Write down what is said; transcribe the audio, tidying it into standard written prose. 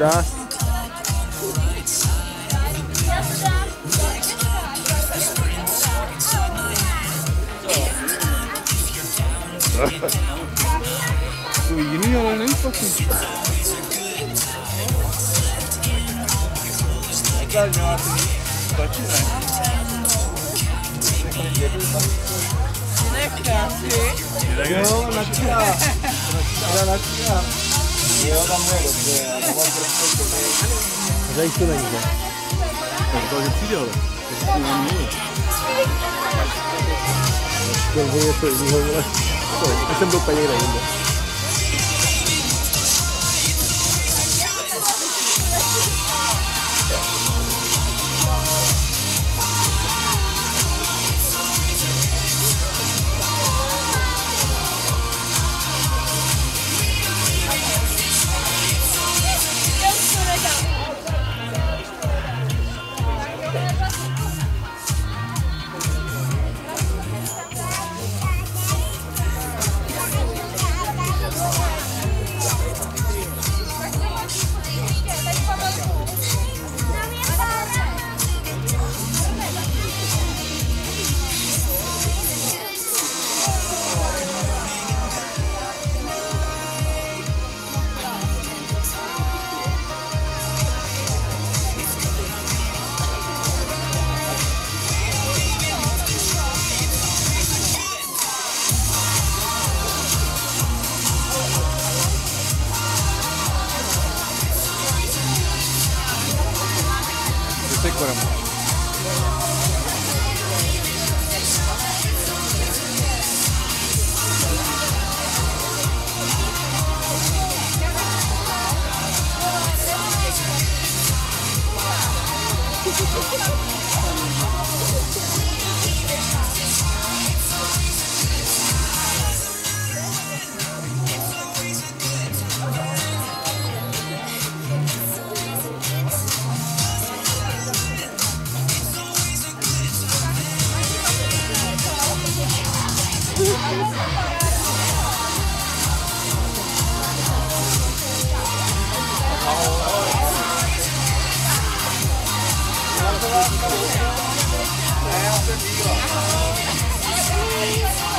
Čas. To je jiný, ale není špatný. Stačí, ne? Jo, načíná. Jo, tam je dobře, já to mám prostě. Zajíš to není, že? To je přijde, ale. To mám mluvit. To je něco jiného, ale já jsem byl úplně jinde. Ne, já jsem díval.